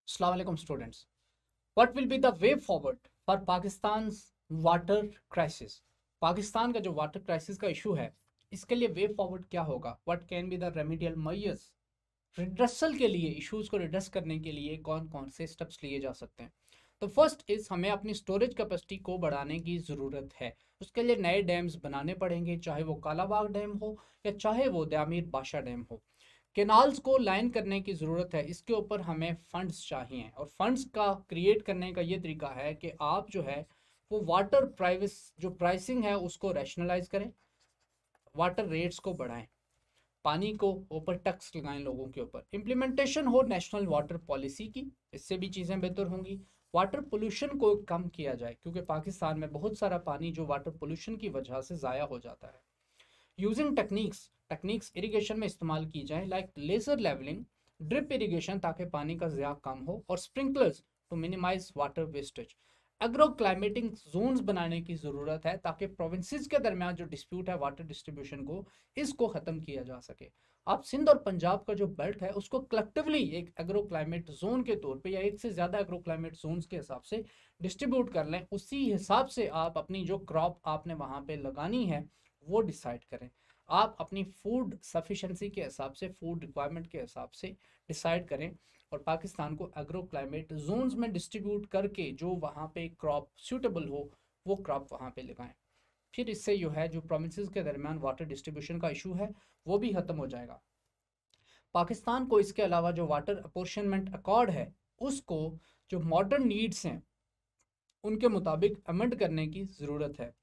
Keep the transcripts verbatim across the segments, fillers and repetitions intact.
Assalamu alaikum students. What will be the way forward for Pakistan's water crisis? Pakistan का जो water crisis का issue है, इसके लिए वे फॉरवर्ड क्या होगा? What can be the remedial measures? Redressal के लिए, इश्यूज को रिड्रेस करने के लिए कौन कौन से स्टेप्स लिए जा सकते हैं? तो फर्स्ट इज हमें अपनी स्टोरेज कैपेसिटी को बढ़ाने की ज़रूरत है। उसके लिए नए डैम्स बनाने पड़ेंगे, चाहे वो कालाबाग डैम हो या चाहे वो दयामीर बादशाह डैम हो। केनाल्स को लाइन करने की ज़रूरत है, इसके ऊपर हमें फंड्स चाहिए और फंड्स का क्रिएट करने का ये तरीका है कि आप जो है वो वाटर प्राइवेस जो प्राइसिंग है उसको रैशनलाइज करें, वाटर रेट्स को बढ़ाएं, पानी को ऊपर टैक्स लगाएं लोगों के ऊपर, इम्प्लीमेंटेशन हो नेशनल वाटर पॉलिसी की, इससे भी चीज़ें बेहतर होंगी। वाटर पोल्यूशन को कम किया जाए क्योंकि पाकिस्तान में बहुत सारा पानी जो वाटर पोल्यूशन की वजह से ज़ाया हो जाता है। यूजिंग टेक्निक्स टेक्निक्स इरिगेशन में इस्तेमाल की जाए, like laser levelling, drip irrigation ताकि पानी का ज़िया कम हो, और sprinklers to minimise water wastage. Agro climatic zones बनाने की ज़रूरत है ताकि प्रोविंसेस के दरमियान जो डिस्प्यूट है वाटर डिस्ट्रीब्यूशन को, इसको ख़त्म किया जा सके। आप सिंध और पंजाब का जो बेल्ट है उसको कलेक्टिवली एक एग्रो क्लाइमेट जोन के तौर पे या एक से ज़्यादा एग्रो क्लाइमेट जोन्स के हिसाब से डिस्ट्रीब्यूट कर लें। उसी हिसाब से आप अपनी जो क्रॉप आपने वहाँ पे लगानी है वो डिसाइड करें। आप अपनी फूड सफिशेंसी के हिसाब से, फूड रिक्वायरमेंट के हिसाब से डिसाइड करें और पाकिस्तान को एग्रो क्लाइमेट जोन्स में डिस्ट्रीब्यूट करके जो वहाँ पे क्रॉप सूटेबल हो वो क्रॉप वहाँ पे लगाएं। फिर इससे जो है जो प्रोविंसेस के दरमियान वाटर डिस्ट्रीब्यूशन का इशू है वो भी ख़त्म हो जाएगा। पाकिस्तान को इसके अलावा जो वाटर अपोर्शनमेंट अकॉर्ड है उसको जो मॉडर्न नीड्स हैं उनके मुताबिक अमेंड करने की ज़रूरत है।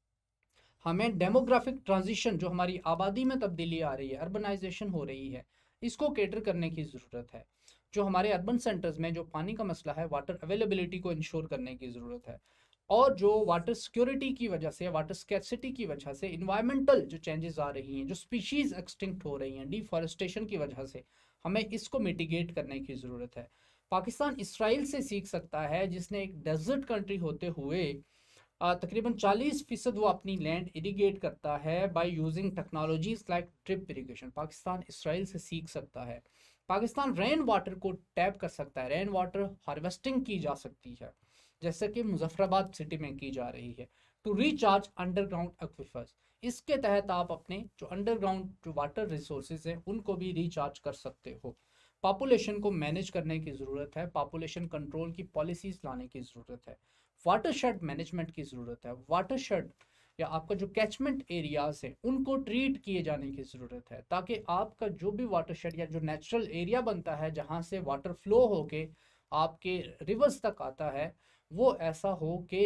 हमें डेमोग्राफिक ट्रांजिशन, जो हमारी आबादी में तब्दीली आ रही है, अर्बनाइजेशन हो रही है, इसको केटर करने की ज़रूरत है। जो हमारे अर्बन सेंटर्स में जो पानी का मसला है, वाटर अवेलेबिलिटी को इंश्योर करने की ज़रूरत है। और जो वाटर सिक्योरिटी की वजह से, वाटर स्कैर्सिटी की वजह से इन्वायरमेंटल जो चेंजेस आ रही हैं, जो स्पीशीज़ एक्सटिंक्ट हो रही हैं डिफॉरेस्टेशन की वजह से, हमें इसको मिटिगेट करने की ज़रूरत है। पाकिस्तान इसराइल से सीख सकता है जिसने एक डेजर्ट कंट्री होते हुए आ, तकरीबन चालीस फीसद वो अपनी लैंड इरिगेट करता है by using technologies like drip irrigation. Pakistan Israel से सीख सकता है। पाकिस्तान रेन वाटर को टैप कर सकता है, रेन वाटर हार्वेस्टिंग की जा सकती है जैसे कि मुजफ्फराबाद सिटी में की जा रही है, टू रिचार्ज अंडरग्राउंड एक्विफर्स। इसके तहत आप अपने जो अंडरग्राउंड जो वाटर रिसोर्सेज हैं उनको भी रिचार्ज कर सकते हो। पॉपुलेशन को मैनेज करने की ज़रूरत है, पॉपुलेशन कंट्रोल की पॉलिसीज़ लाने की ज़रूरत है, वाटरशेड मैनेजमेंट की ज़रूरत है। वाटरशेड या आपका जो कैचमेंट एरियाज है उनको ट्रीट किए जाने की ज़रूरत है ताकि आपका जो भी वाटरशेड या जो नेचुरल एरिया बनता है जहाँ से वाटर फ्लो होके आपके रिवर्स तक आता है, वो ऐसा हो कि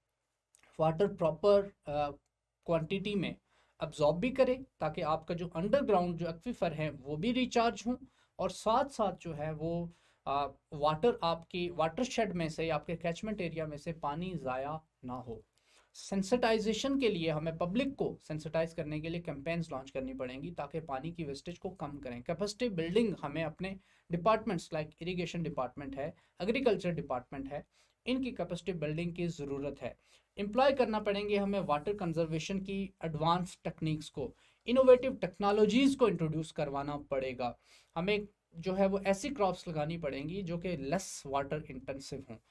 वाटर प्रॉपर क्वांटिटी में अब्जॉर्ब भी करे ताकि आपका जो अंडरग्राउंड जो एक्वीफर है वो भी रिचार्ज हों, और साथ साथ जो है वो आ, वाटर आपकी वाटर शेड में से, आपके कैचमेंट एरिया में से पानी ज़ाया ना हो। सेंसिटाइजेशन के लिए हमें पब्लिक को सेंसिटाइज करने के लिए कैंपेन्स लॉन्च करनी पड़ेंगी ताकि पानी की वेस्टेज को कम करें। कैपेसिटी बिल्डिंग हमें अपने डिपार्टमेंट्स लाइक इरिगेशन डिपार्टमेंट है, एग्रीकल्चर डिपार्टमेंट है, इनकी कैपेसिटी बिल्डिंग की ज़रूरत है। एम्प्लॉय करना पड़ेंगे हमें वाटर कंजर्वेशन की एडवांस टेक्निक्स को, इनोवेटिव टेक्नोलॉजीज़ को इंट्रोड्यूस करवाना पड़ेगा। हमें जो है वो ऐसी क्रॉप्स लगानी पड़ेंगी जो कि लेस वाटर इंटेंसिव हों।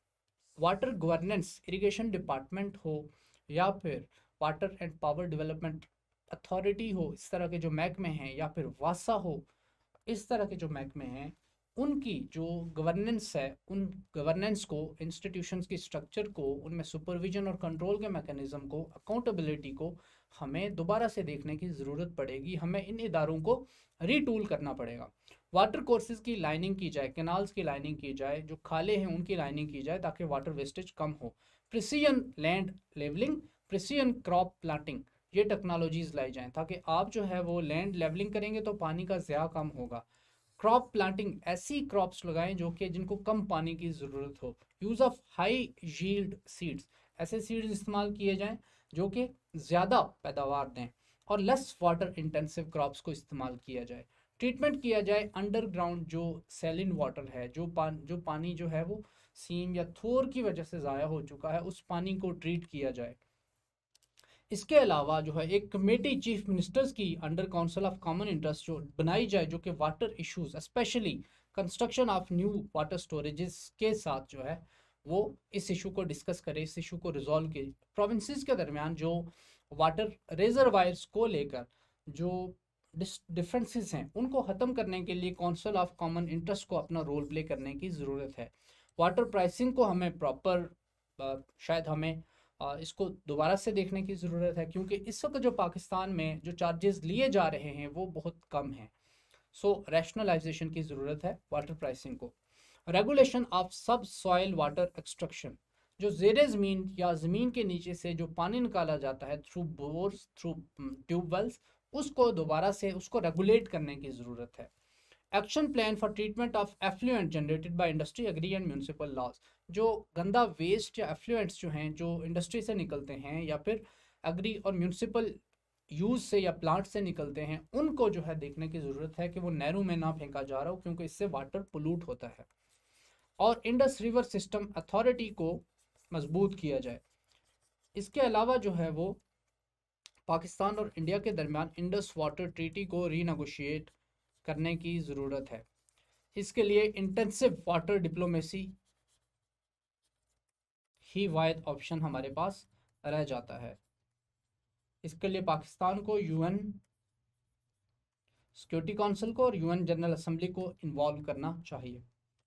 वाटर गवर्नेंस इरिगेशन डिपार्टमेंट हो या फिर water and power development authority हो, इस तरह के जो महकमे हैं, या फिर वासा हो, इस तरह के जो महकमे हैं, उनकी जो गवर्नेंस है, उन गवर्नेंस को, इंस्टीट्यूशंस की स्ट्रक्चर को, उनमें सुपरविजन और कंट्रोल के मैकेनिज्म को, अकाउंटेबिलिटी को हमें दोबारा से देखने की ज़रूरत पड़ेगी। हमें इन इदारों को रीटूल करना पड़ेगा। वाटर कोर्सेज की लाइनिंग की जाए, कैनाल्स की लाइनिंग की जाए, जो खाले हैं उनकी लाइनिंग की जाए ताकि वाटर वेस्टेज कम हो। Precision land levelling, precision crop planting, ये टेक्नोलॉजीज लाई जाएं ताकि आप जो है वो लैंड लेवलिंग करेंगे तो पानी का ज़्यादा कम होगा। क्रॉप प्लांटिंग, ऐसी क्रॉप्स लगाएं जो कि जिनको कम पानी की ज़रूरत हो। Use of high yield seeds, ऐसे सीड्स इस्तेमाल किए जाएं जो कि ज़्यादा पैदावार दें, और लेस वाटर इंटेंसिव क्रॉप्स को इस्तेमाल किया जाए। ट्रीटमेंट किया जाए अंडरग्राउंड जो सैलिन वाटर है, जो पान जो पानी जो है वो सीम या थोर की वजह से ज़ाया हो चुका है, उस पानी को ट्रीट किया जाए। इसके अलावा जो है एक कमेटी चीफ मिनिस्टर्स की under council of common interest जो बनाई जाए जो कि water issues specially construction of new water storages के साथ जो है वो इस इशू को डिस्कस करे, इस इशू को रिजॉल्व करे। प्रोविंसेस के दरमियान जो वाटर रिजर्वायर्स को लेकर जो डिफरेंसेस हैं उनको ख़त्म करने के लिए काउंसिल ऑफ कॉमन इंटरेस्ट को अपना रोल प्ले करने की ज़रूरत है। वाटर प्राइसिंग को हमें प्रॉपर शायद हमें आ, इसको दोबारा से देखने की ज़रूरत है, क्योंकि इस वक्त जो पाकिस्तान में जो चार्जेस लिए जा रहे हैं वो बहुत कम हैं। सो रैशनलाइजेशन की ज़रूरत है वाटर प्राइसिंग को। Regulation of subsoil water extraction, जो ज़ेरे ज़मीन या ज़मीन के नीचे से जो पानी निकाला जाता है थ्रू बोर्स, थ्रू ट्यूबवेल्स, उसको दोबारा से उसको रेगुलेट करने की ज़रूरत है। Action plan for treatment of effluent generated by industry, agri and municipal laws, जो गंदा वेस्ट या एफ्लुएंट्स जो हैं जो इंडस्ट्री से निकलते हैं या फिर एग्री और म्यूनसिपल यूज़ से या प्लांट से निकलते हैं, उनको जो है देखने की ज़रूरत है कि वो नहरों में ना फेंका जा रहा हो, क्योंकि इससे वाटर पोल्यूट होता है। और इंडस रिवर सिस्टम अथॉरिटी को मजबूत किया जाए। इसके अलावा जो है वो पाकिस्तान और इंडिया के दरमियान इंडस वाटर ट्रीटी को रीनेगोशिएट करने की ज़रूरत है। इसके लिए इंटेंसिव वाटर डिप्लोमेसी ही वाहिद ऑप्शन हमारे पास रह जाता है। इसके लिए पाकिस्तान को यूएन सिक्योरिटी काउंसिल को और यूएन जनरल असेंबली को इन्वॉल्व करना चाहिए।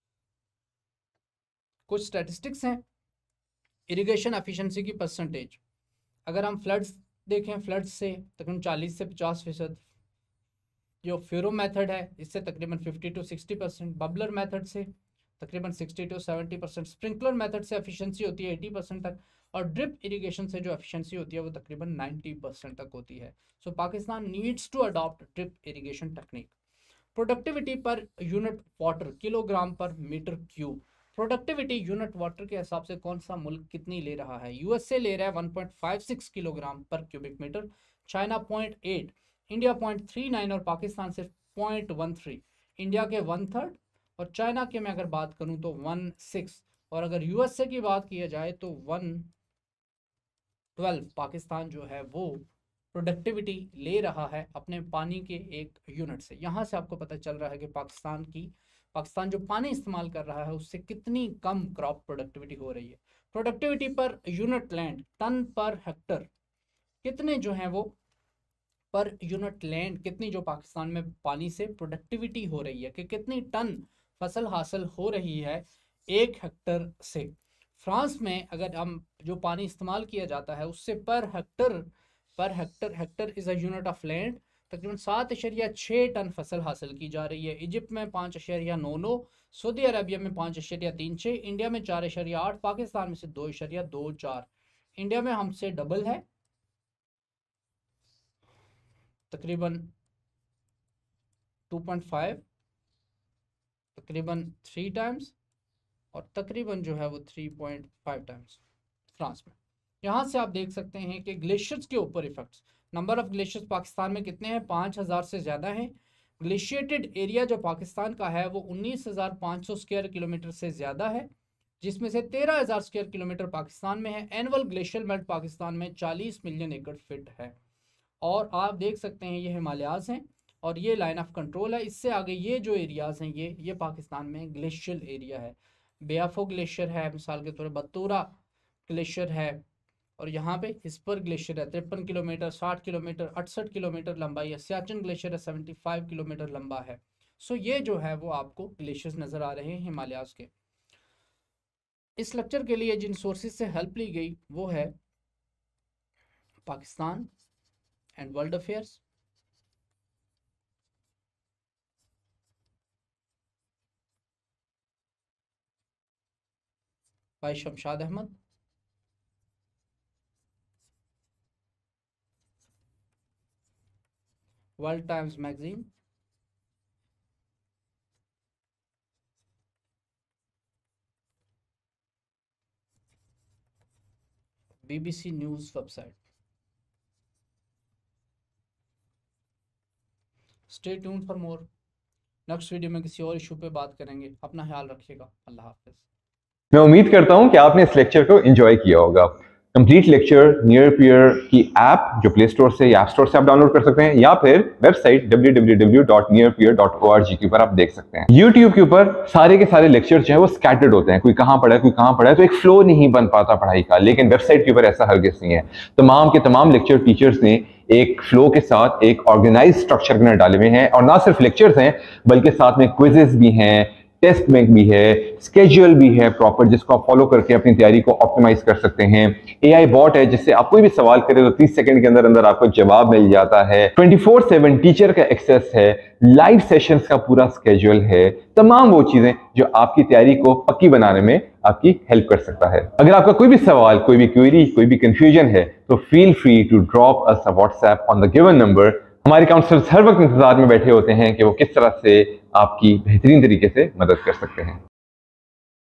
कुछ स्टैटिस्टिक्स हैं इरिगेशन एफिशिएंसी की परसेंटेज। अगर हम फ्लड्स देखें, फ्लड्स से तकरीबन चालीस से पचास फीसद, जो फेरो मेथड है इससे तकरीबन fifty to sixty percent, bubbler method से तकरीबन sixty to seventy percent, sprinkler method से एफिशिएंसी होती है एटी परसेंट तक, और ड्रिप इरिगेशन से जो एफिशिएंसी होती है वो तकरीबन नाइन्टी परसेंट तक होती है। So Pakistan needs to adopt drip irrigation technique. Productivity per unit water kilogram per metre cube, productivity unit water के हिसाब से कौन सा मुल्क कितनी ले रहा है? यूएसए ले रहा है one point five six kilogram per cubic metre, China point eight, India point three nine और पाकिस्तान सिर्फ पॉइंट वन थ्री। इंडिया के वन थर्ड और चाइना के मैं अगर बात करूं तो वन सिक्स, और अगर यूएसए की बात किया जाए तो वन ट्वेल्व पाकिस्तान जो है वो प्रोडक्टिविटी ले रहा है अपने पानी के एक यूनिट से। यहाँ से आपको पता चल रहा है कि पाकिस्तान की पाकिस्तान जो पानी इस्तेमाल कर रहा है उससे कितनी कम क्रॉप प्रोडक्टिविटी हो रही है। Productivity per unit land, tonne per hectare, कितने जो हैं वो पर यूनिट लैंड, कितनी जो पाकिस्तान में पानी से प्रोडक्टिविटी हो रही है, कि कितनी टन फसल हासिल हो रही है एक हेक्टर से। फ्रांस में अगर हम जो पानी इस्तेमाल किया जाता है उससे per hectare per hectare hectare is a unit of land तकरीबन सात अशरिया छः टन फसल हासिल की जा रही है। इजिप्ट में पाँच अशरिया नौ नौ, सऊदी अरबिया में पाँच अशरिया तीन छः, इंडिया में चार अशरिया आठ, पाकिस्तान में से दो अशरिया दो चार। इंडिया में हमसे डबल है तकरीबन टू पॉइंट फाइव, तकरीबन थ्री टाइम्स, और तकरीबन जो है वो three point five times France में। यहाँ से आप देख सकते हैं कि ग्लेशियर्स के ऊपर effects. Number of glaciers Pakistan में कितने हैं? पाँच हज़ार से ज़्यादा हैं। ग्लेशिएटेड एरिया जो पाकिस्तान का है वो उन्नीस हज़ार पाँच सौ स्क्वायर किलोमीटर से ज़्यादा है, जिसमें से तेरह हज़ार स्क्वायर किलोमीटर पाकिस्तान में है। एनुअल ग्लेशियल मेल्ट पाकिस्तान में चालीस मिलियन एकड़ फिट है। और आप देख सकते हैं ये हिमालयाज़ हैं और ये लाइन ऑफ कंट्रोल है। इससे आगे ये जो एरियाज़ हैं ये ये पाकिस्तान में ग्लेशियल एरिया है। बेआफो ग्लेशियर है, मिसाल के तौर पर बतूरा ग्लेशियर है, और यहाँ पे हिस्पर ग्लेशियर है तिरपन किलोमीटर, साठ किलोमीटर, अड़सठ किलोमीटर लंबाई है। सियाचिन ग्लेशियर है पचहत्तर किलोमीटर लंबा है। सो ये जो है वो आपको ग्लेशियर्स नज़र आ रहे हैं हिमालयाज़ के। इस लेक्चर के लिए जिन सोर्सेज से हेल्प ली गई वो है पाकिस्तान एंड वर्ल्ड अफेयर्स, भाई Shamshad Ahmad, world times magazine, BBC news website. Stay tuned for more. Next video में किसी और इशू पे बात करेंगे। अपना ख्याल रखिएगा। अल्लाह हाफिज़। मैं उम्मीद करता हूं कि आपने इस लेक्चर को एंजॉय किया होगा। कंप्लीट लेक्चर नियर पीयर की ऐप जो प्ले स्टोर से या ऐप स्टोर से आप डाउनलोड कर सकते हैं, या फिर website W W W dot near peer dot O R G के ऊपर आप देख सकते हैं। यूट्यूब के ऊपर सारे के सारे लेक्चर जो है वो स्कैटर्ड होते हैं, कोई कहाँ पढ़ा है कोई कहाँ पढ़ा है, तो एक फ्लो नहीं बन पाता पढ़ाई का। लेकिन वेबसाइट के ऊपर ऐसा हरगिज़ नहीं है। तमाम के तमाम लेक्चर टीचर्स ने एक फ्लो के साथ एक ऑर्गेनाइज स्ट्रक्चर में डाले हुए हैं, और ना सिर्फ लेक्चर्स हैं बल्कि साथ में क्विजेस भी हैं, टेस्ट बैंक भी है, स्केड्यूल भी है प्रॉपर, जिसको आप फॉलो करके अपनी तैयारी को ऑप्टिमाइज कर सकते हैं। एआई बॉट है जिससे आप कोई भी सवाल करें तो तीस सेकंड के अंदर अंदर आपको जवाब मिल जाता है। ट्वेंटी फोर सेवन टीचर का एक्सेस है, लाइव सेशंस का पूरा स्केड्यूल है, तमाम वो चीजें जो आपकी तैयारी को पक्की बनाने में आपकी हेल्प कर सकता है। अगर आपका कोई भी सवाल, कोई भी क्वेरी, कोई भी कंफ्यूजन है तो feel free to drop us a WhatsApp on the given number. हमारे काउंसलर्स हर वक्त इंतजार में बैठे होते हैं कि वो किस तरह से आपकी बेहतरीन तरीके से मदद कर सकते हैं।